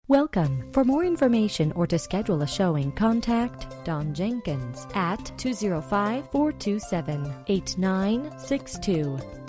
Welcome. For more information or to schedule a showing, contact Don Jenkins at 205-427-8962.